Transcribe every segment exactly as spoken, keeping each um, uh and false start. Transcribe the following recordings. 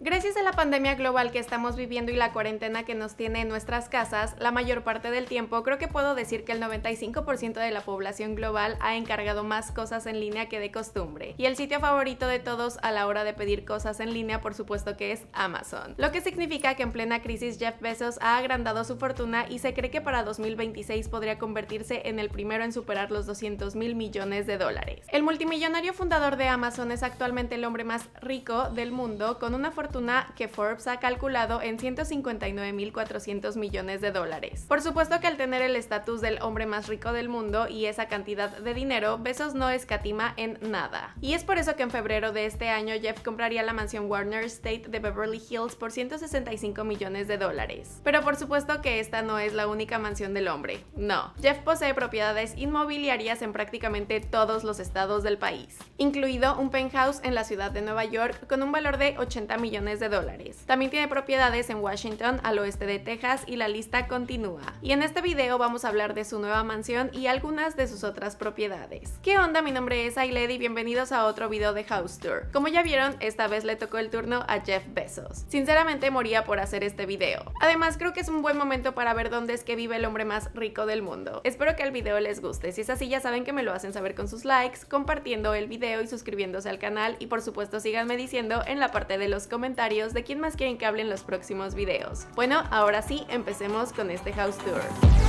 Gracias a la pandemia global que estamos viviendo y la cuarentena que nos tiene en nuestras casas, la mayor parte del tiempo creo que puedo decir que el noventa y cinco por ciento de la población global ha encargado más cosas en línea que de costumbre. Y el sitio favorito de todos a la hora de pedir cosas en línea, por supuesto que es Amazon. Lo que significa que en plena crisis Jeff Bezos ha agrandado su fortuna y se cree que para dos mil veintiséis podría convertirse en el primero en superar los doscientos mil millones de dólares. El multimillonario fundador de Amazon es actualmente el hombre más rico del mundo, con una fortuna que Forbes ha calculado en ciento cincuenta y nueve mil cuatrocientos millones de dólares. Por supuesto que al tener el estatus del hombre más rico del mundo y esa cantidad de dinero, Bezos no escatima en nada. Y es por eso que en febrero de este año Jeff compraría la mansión Warner Estate de Beverly Hills por ciento sesenta y cinco millones de dólares. Pero por supuesto que esta no es la única mansión del hombre. No, Jeff posee propiedades inmobiliarias en prácticamente todos los estados del país, incluido un penthouse en la ciudad de Nueva York con un valor de ochenta millones de dólares. También tiene propiedades en Washington, al oeste de Texas, y la lista continúa. Y en este video vamos a hablar de su nueva mansión y algunas de sus otras propiedades. ¿Qué onda? Mi nombre es Ailed y bienvenidos a otro video de House Tour. Como ya vieron, esta vez le tocó el turno a Jeff Bezos. Sinceramente moría por hacer este video. Además, creo que es un buen momento para ver dónde es que vive el hombre más rico del mundo. Espero que el video les guste. Si es así, ya saben que me lo hacen saber con sus likes, compartiendo el video y suscribiéndose al canal, y por supuesto síganme diciendo en la parte de los comentarios de quién más quieren que hable en los próximos videos. Bueno, ahora sí, empecemos con este House Tour.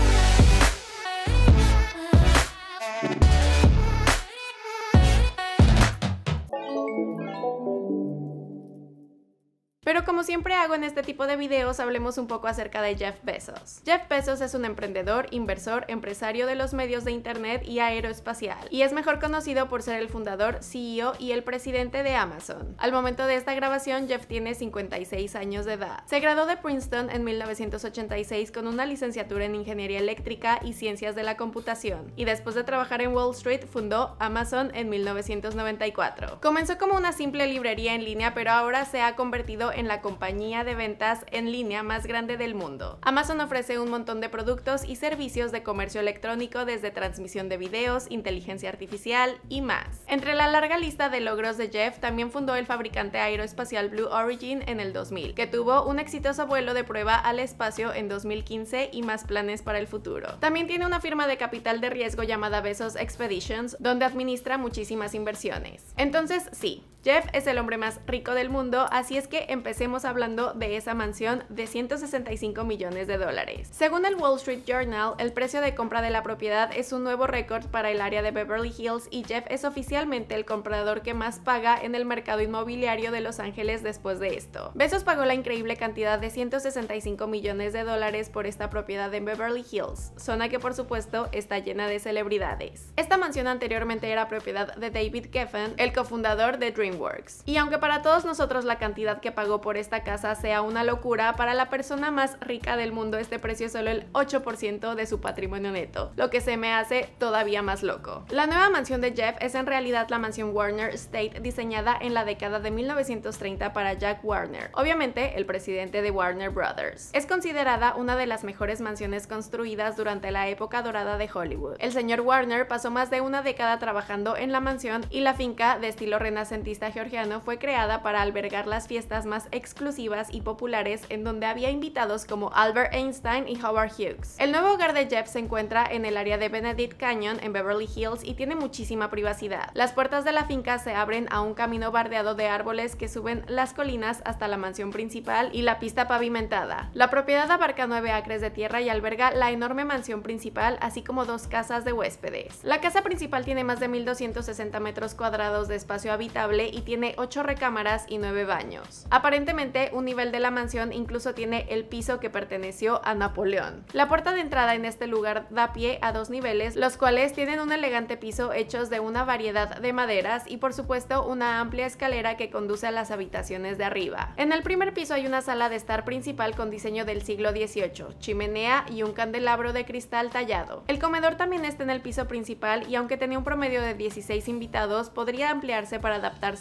Pero como siempre hago en este tipo de videos, hablemos un poco acerca de Jeff Bezos. Jeff Bezos es un emprendedor, inversor, empresario de los medios de internet y aeroespacial, y es mejor conocido por ser el fundador, C E O y el presidente de Amazon. Al momento de esta grabación, Jeff tiene cincuenta y seis años de edad. Se graduó de Princeton en mil novecientos ochenta y seis con una licenciatura en Ingeniería Eléctrica y Ciencias de la Computación, y después de trabajar en Wall Street, fundó Amazon en mil novecientos noventa y cuatro. Comenzó como una simple librería en línea, pero ahora se ha convertido en la compañía de ventas en línea más grande del mundo. Amazon ofrece un montón de productos y servicios de comercio electrónico, desde transmisión de videos, inteligencia artificial y más. Entre la larga lista de logros de Jeff, también fundó el fabricante aeroespacial Blue Origin en el dos mil, que tuvo un exitoso vuelo de prueba al espacio en dos mil quince y más planes para el futuro. También tiene una firma de capital de riesgo llamada Bezos Expeditions, donde administra muchísimas inversiones. Entonces, sí, Jeff es el hombre más rico del mundo, así es que empecemos hablando de esa mansión de ciento sesenta y cinco millones de dólares. Según el Wall Street Journal, el precio de compra de la propiedad es un nuevo récord para el área de Beverly Hills y Jeff es oficialmente el comprador que más paga en el mercado inmobiliario de Los Ángeles después de esto. Bezos pagó la increíble cantidad de ciento sesenta y cinco millones de dólares por esta propiedad en Beverly Hills, zona que por supuesto está llena de celebridades. Esta mansión anteriormente era propiedad de David Geffen, el cofundador de DreamWorks. Y aunque para todos nosotros la cantidad que pagó por esta casa sea una locura, para la persona más rica del mundo este precio es solo el ocho por ciento de su patrimonio neto, lo que se me hace todavía más loco. La nueva mansión de Jeff es en realidad la mansión Warner Estate, diseñada en la década de mil novecientos treinta para Jack Warner, obviamente el presidente de Warner Brothers. Es considerada una de las mejores mansiones construidas durante la época dorada de Hollywood. El señor Warner pasó más de una década trabajando en la mansión y la finca, de estilo renacentista georgiano, fue creada para albergar las fiestas más exclusivas y populares, en donde había invitados como Albert Einstein y Howard Hughes. El nuevo hogar de Jeff se encuentra en el área de Benedict Canyon en Beverly Hills y tiene muchísima privacidad. Las puertas de la finca se abren a un camino bardeado de árboles que suben las colinas hasta la mansión principal y la pista pavimentada. La propiedad abarca nueve acres de tierra y alberga la enorme mansión principal, así como dos casas de huéspedes. La casa principal tiene más de mil doscientos sesenta metros cuadrados de espacio habitable y tiene ocho recámaras y nueve baños. Aparentemente, un nivel de la mansión incluso tiene el piso que perteneció a Napoleón. La puerta de entrada en este lugar da pie a dos niveles, los cuales tienen un elegante piso hechos de una variedad de maderas y por supuesto una amplia escalera que conduce a las habitaciones de arriba. En el primer piso hay una sala de estar principal con diseño del siglo dieciocho, chimenea y un candelabro de cristal tallado. El comedor también está en el piso principal y aunque tenía un promedio de dieciséis invitados, podría ampliarse para adaptarse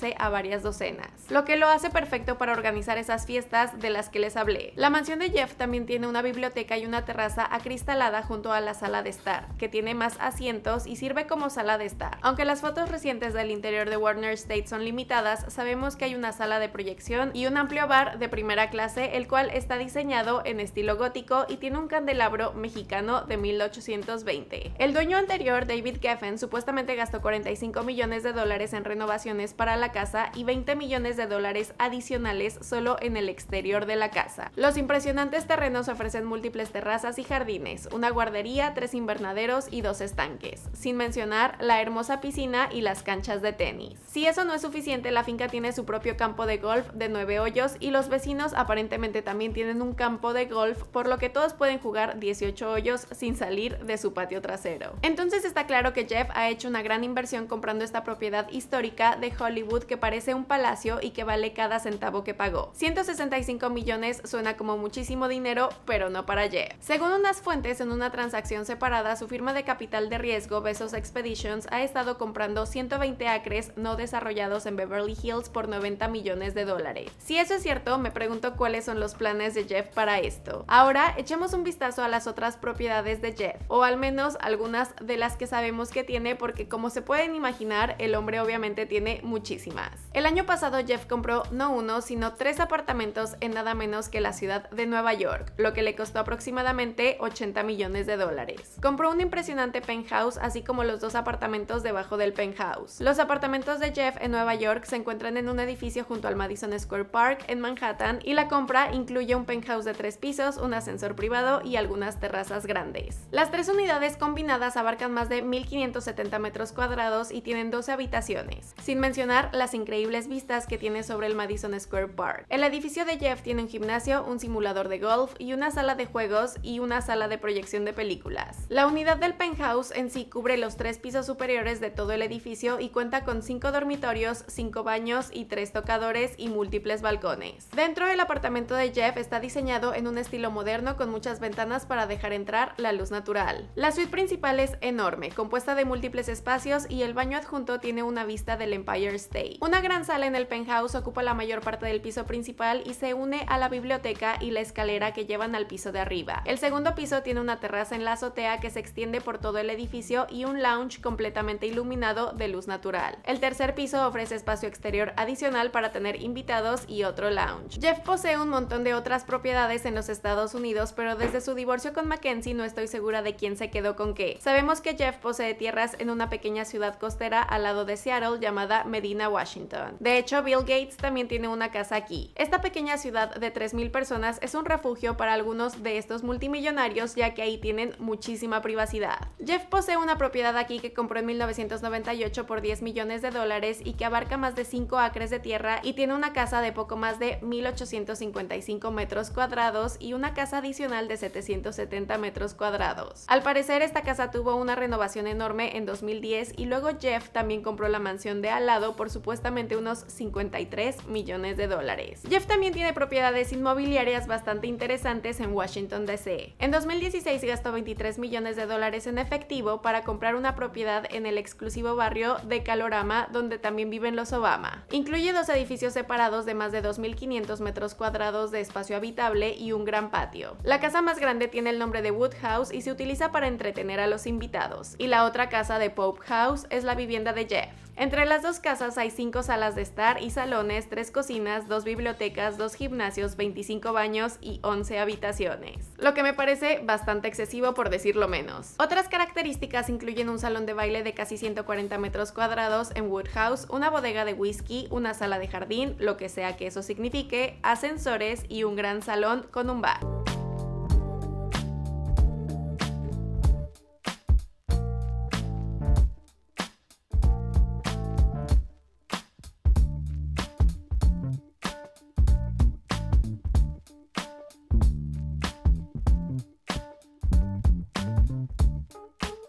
extenderse a varias docenas, lo que lo hace perfecto para organizar esas fiestas de las que les hablé. La mansión de Jeff también tiene una biblioteca y una terraza acristalada junto a la sala de estar, que tiene más asientos y sirve como sala de estar. Aunque las fotos recientes del interior de Warner State son limitadas, sabemos que hay una sala de proyección y un amplio bar de primera clase, el cual está diseñado en estilo gótico y tiene un candelabro mexicano de mil ochocientos veinte. El dueño anterior, David Geffen, supuestamente gastó cuarenta y cinco millones de dólares en renovaciones para la casa y veinte millones de dólares adicionales solo en el exterior de la casa. Los impresionantes terrenos ofrecen múltiples terrazas y jardines, una guardería, tres invernaderos y dos estanques, sin mencionar la hermosa piscina y las canchas de tenis. Si eso no es suficiente, la finca tiene su propio campo de golf de nueve hoyos y los vecinos aparentemente también tienen un campo de golf, por lo que todos pueden jugar dieciocho hoyos sin salir de su patio trasero. Entonces está claro que Jeff ha hecho una gran inversión comprando esta propiedad histórica de Hollywood que parece un palacio y que vale cada centavo que pagó. ciento sesenta y cinco millones suena como muchísimo dinero, pero no para Jeff. Según unas fuentes en una transacción separada, su firma de capital de riesgo Bezos Expeditions ha estado comprando ciento veinte acres no desarrollados en Beverly Hills por noventa millones de dólares. Si eso es cierto, me pregunto cuáles son los planes de Jeff para esto. Ahora echemos un vistazo a las otras propiedades de Jeff, o al menos algunas de las que sabemos que tiene, porque como se pueden imaginar, el hombre obviamente tiene muchísimas. El año pasado Jeff compró no uno, sino tres apartamentos en nada menos que la ciudad de Nueva York, lo que le costó aproximadamente ochenta millones de dólares. Compró un impresionante penthouse, así como los dos apartamentos debajo del penthouse. Los apartamentos de Jeff en Nueva York se encuentran en un edificio junto al Madison Square Park en Manhattan, y la compra incluye un penthouse de tres pisos, un ascensor privado y algunas terrazas grandes. Las tres unidades combinadas abarcan más de mil quinientos setenta metros cuadrados y tienen doce habitaciones, sin mencionar las increíbles vistas que tiene sobre el Madison Square Park. El edificio de Jeff tiene un gimnasio, un simulador de golf y una sala de juegos y una sala de proyección de películas. La unidad del penthouse en sí cubre los tres pisos superiores de todo el edificio y cuenta con cinco dormitorios, cinco baños y tres tocadores y múltiples balcones. Dentro del apartamento de Jeff está diseñado en un estilo moderno con muchas ventanas para dejar entrar la luz natural. La suite principal es enorme, compuesta de múltiples espacios, y el baño adjunto tiene una vista del Empire State. Una gran sala en el penthouse ocupa la mayor parte del piso principal y se une a la biblioteca y la escalera que llevan al piso de arriba. El segundo piso tiene una terraza en la azotea que se extiende por todo el edificio y un lounge completamente iluminado de luz natural. El tercer piso ofrece espacio exterior adicional para tener invitados y otro lounge. Jeff posee un montón de otras propiedades en los Estados Unidos, pero desde su divorcio con Mackenzie no estoy segura de quién se quedó con qué. Sabemos que Jeff posee tierras en una pequeña ciudad costera al lado de Seattle llamada Medina, Washington. De hecho, Bill Gates también tiene una casa aquí. Esta pequeña ciudad de tres mil personas es un refugio para algunos de estos multimillonarios, ya que ahí tienen muchísima privacidad. Jeff posee una propiedad aquí que compró en mil novecientos noventa y ocho por diez millones de dólares y que abarca más de cinco acres de tierra y tiene una casa de poco más de mil ochocientos cincuenta y cinco metros cuadrados y una casa adicional de setecientos setenta metros cuadrados. Al parecer, esta casa tuvo una renovación enorme en dos mil diez y luego Jeff también compró la mansión de al lado por supuestamente unos cincuenta y tres millones de dólares. Jeff también tiene propiedades inmobiliarias bastante interesantes en Washington D C. En dos mil dieciséis gastó veintitrés millones de dólares en efectivo para comprar una propiedad en el exclusivo barrio de Calorama, donde también viven los Obama. Incluye dos edificios separados de más de dos mil quinientos metros cuadrados de espacio habitable y un gran patio. La casa más grande tiene el nombre de Wood House y se utiliza para entretener a los invitados, y la otra casa de Pope House es la vivienda de Jeff. Entre las dos casas hay cinco salas de estar y salones, tres cocinas, dos bibliotecas, dos gimnasios, veinticinco baños y once habitaciones, lo que me parece bastante excesivo por decirlo menos. Otras características incluyen un salón de baile de casi ciento cuarenta metros cuadrados en Wood House, una bodega de whisky, una sala de jardín, lo que sea que eso signifique, ascensores y un gran salón con un bar.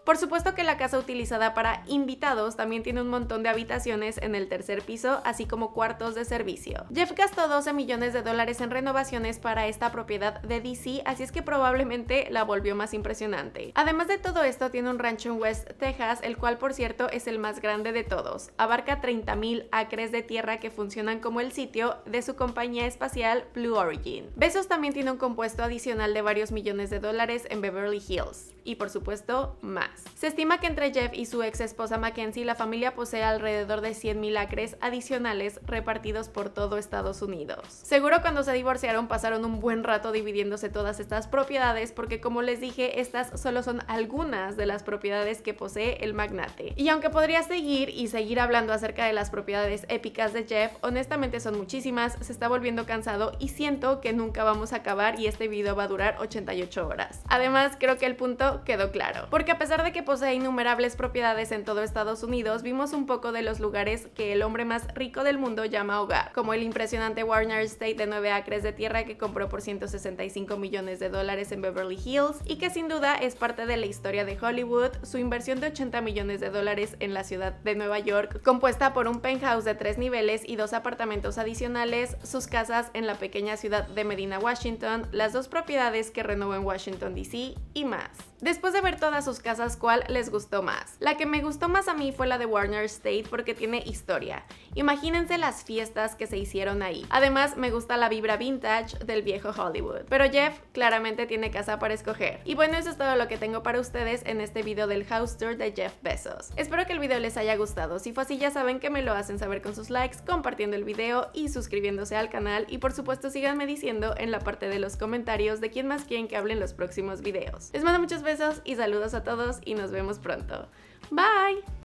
Por supuesto que la casa utilizada para invitados también tiene un montón de habitaciones en el tercer piso, así como cuartos de servicio. Jeff gastó doce millones de dólares en renovaciones para esta propiedad de D C, así es que probablemente la volvió más impresionante. Además de todo esto, tiene un rancho en West Texas, el cual por cierto es el más grande de todos. Abarca treinta mil acres de tierra que funcionan como el sitio de su compañía espacial Blue Origin. Bezos también tiene un compuesto adicional de varios millones de dólares en Beverly Hills. Y por supuesto, más. Se estima que entre Jeff y su ex esposa Mackenzie, la familia posee alrededor de cien mil acres adicionales repartidos por todo Estados Unidos. Seguro cuando se divorciaron pasaron un buen rato dividiéndose todas estas propiedades, porque como les dije, estas solo son algunas de las propiedades que posee el magnate. Y aunque podría seguir y seguir hablando acerca de las propiedades épicas de Jeff, honestamente son muchísimas, se está volviendo cansado y siento que nunca vamos a acabar y este video va a durar ochenta y ocho horas. Además, creo que el punto quedó claro, porque a pesar de que posee innumerables propiedades en todo Estados Unidos, vimos un poco de los lugares que el hombre más rico del mundo llama hogar, como el impresionante Warner Estate de nueve acres de tierra que compró por ciento sesenta y cinco millones de dólares en Beverly Hills y que sin duda es parte de la historia de Hollywood, su inversión de ochenta millones de dólares en la ciudad de Nueva York, compuesta por un penthouse de tres niveles y dos apartamentos adicionales, sus casas en la pequeña ciudad de Medina, Washington, las dos propiedades que renovó en Washington D C y más. Después de ver todas sus casas, ¿cuál les gustó más? La que me gustó más a mí fue la de Warner Estate porque tiene historia. Imagínense las fiestas que se hicieron ahí. Además, me gusta la vibra vintage del viejo Hollywood. Pero Jeff claramente tiene casa para escoger. Y bueno, eso es todo lo que tengo para ustedes en este video del house tour de Jeff Bezos. Espero que el video les haya gustado. Si fue así, ya saben que me lo hacen saber con sus likes, compartiendo el video y suscribiéndose al canal. Y por supuesto, síganme diciendo en la parte de los comentarios de quién más quieren que hable en los próximos videos. Les mando muchos besos y saludos a todos y nos vemos pronto. Bye!